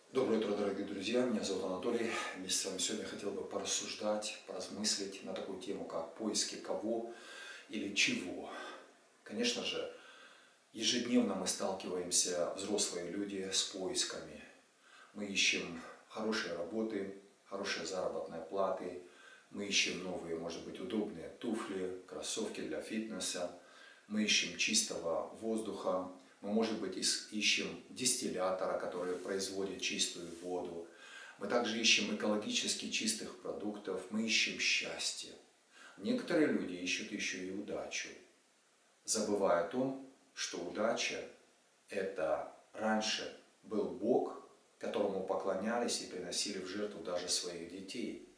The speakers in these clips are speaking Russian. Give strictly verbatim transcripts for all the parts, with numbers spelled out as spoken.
Доброе утро, дорогие друзья, меня зовут Анатолий. Вместе с вами сегодня я хотел бы порассуждать, поразмыслить на такую тему, как поиски кого или чего. Конечно же, ежедневно мы сталкиваемся, взрослые люди, с поисками. Мы ищем хорошие работы, хорошие заработные платы, мы ищем новые, может быть, удобные туфли, кроссовки для фитнеса, мы ищем чистого воздуха, мы, может быть, ищем дистиллятора, который производит чистую воду, мы также ищем экологически чистых продуктов, мы ищем счастье. Некоторые люди ищут еще и удачу, забывая о том, что удача – это раньше был Бог, которому поклонялись и приносили в жертву даже своих детей.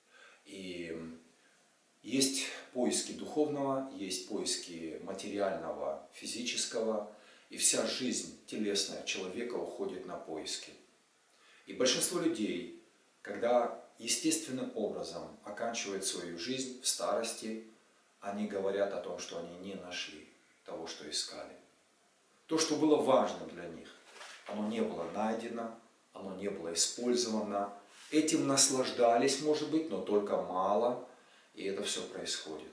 И есть поиски духовного, есть поиски материального, физического, и вся жизнь телесная человека уходит на поиски. И большинство людей, когда естественным образом оканчивают свою жизнь в старости, они говорят о том, что они не нашли того, что искали. То, что было важным для них, оно не было найдено, оно не было использовано. Этим наслаждались, может быть, но только мало, и это все происходит.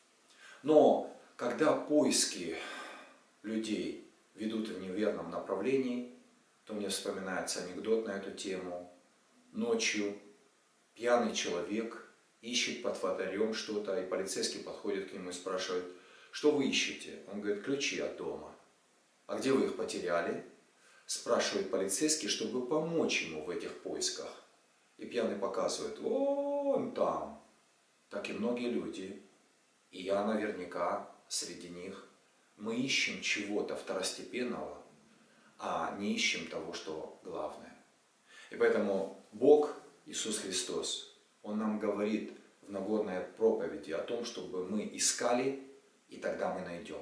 Но когда поиски людей ведут в неверном направлении, то мне вспоминается анекдот на эту тему. Ночью пьяный человек ищет под фонарем что-то, и полицейский подходит к нему и спрашивает: что вы ищете? Он говорит: ключи от дома. А где вы их потеряли? Спрашивает полицейский, чтобы помочь ему в этих поисках. И пьяный показывает: вон там. Так и многие люди, и я наверняка среди них, мы ищем чего-то второстепенного, а не ищем того, что главное. И поэтому Бог, Иисус Христос, Он нам говорит в Нагорной проповеди о том, чтобы мы искали, и тогда мы найдем.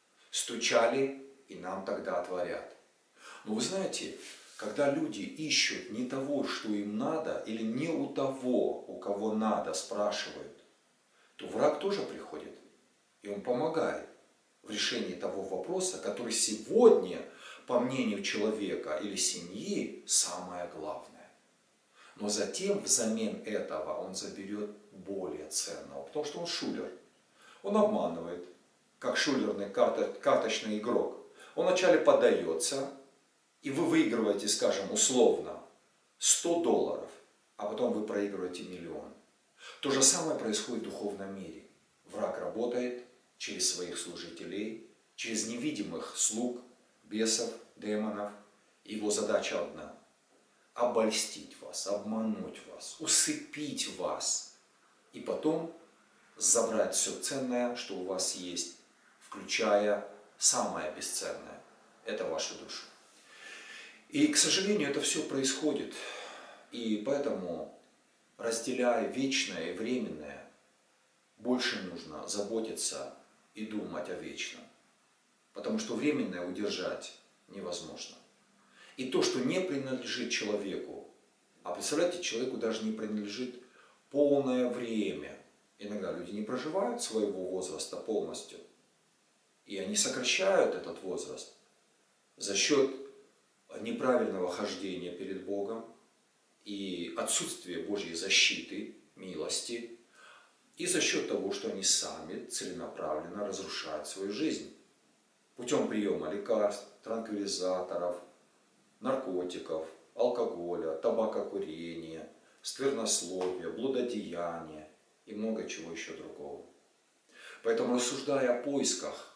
Стучали, и нам тогда отворят. Но вы знаете, когда люди ищут не того, что им надо, или не у того, у кого надо, спрашивают, то враг тоже приходит, и он помогает в решении того вопроса, который сегодня, по мнению человека или семьи, самое главное. Но затем взамен этого он заберет более ценного, потому что он шулер. Он обманывает, как шулерный карточный игрок. Он вначале поддается, и вы выигрываете, скажем, условно сто долларов, а потом вы проигрываете миллион. То же самое происходит в духовном мире. Враг работает через своих служителей, через невидимых слуг, бесов, демонов. Его задача одна – обольстить вас, обмануть вас, усыпить вас. И потом забрать все ценное, что у вас есть, включая самое бесценное – это вашу душу. И, к сожалению, это все происходит. И поэтому, разделяя вечное и временное, больше нужно заботиться и думать о вечном. Потому что временное удержать невозможно. И то, что не принадлежит человеку, а представляете, человеку даже не принадлежит полное время. Иногда люди не проживают своего возраста полностью. И они сокращают этот возраст за счет неправильного хождения перед Богом и отсутствия Божьей защиты, милости, и за счет того, что они сами целенаправленно разрушают свою жизнь путем приема лекарств, транквилизаторов, наркотиков, алкоголя, табакокурения, сквернословия, блудодеяния и много чего еще другого. Поэтому, рассуждая о поисках,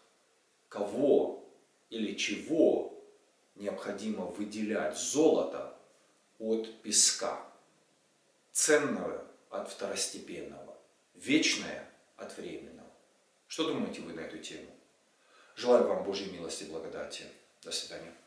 кого или чего, необходимо выделять золото от песка, ценное от второстепенного, вечное от временного. Что думаете вы на эту тему? Желаю вам Божьей милости и благодати. До свидания.